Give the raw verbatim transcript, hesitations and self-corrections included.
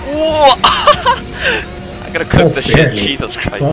Whoa! I'm gonna cook Oh, the shit, barely. Jesus Christ.